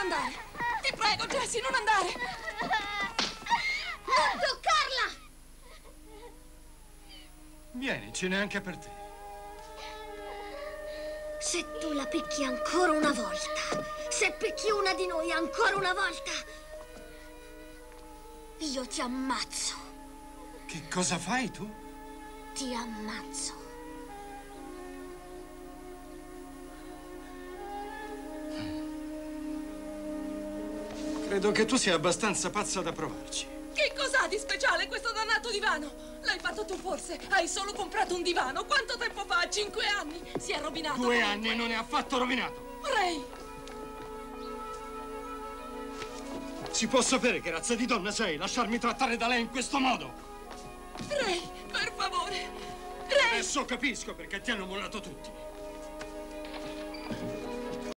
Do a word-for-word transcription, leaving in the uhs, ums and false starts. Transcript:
andare! Ti prego, Jessie, non andare! Non toccarla! Vienici, neanche per te. Se tu la picchi ancora una volta, se picchi una di noi ancora una volta, io ti ammazzo. Che cosa fai tu? Ti ammazzo. Credo che tu sia abbastanza pazza da provarci. Che cos'ha di speciale questo dannato divano? L'hai fatto tu forse? Hai solo comprato un divano. Quanto tempo fa? Cinque anni? Si è rovinato. Due comunque. anni e non è affatto rovinato. Ray! Si può sapere che razza di donna sei? Lasciarmi trattare da lei in questo modo? Ray, per favore! Ray! Adesso capisco perché ti hanno mollato tutti.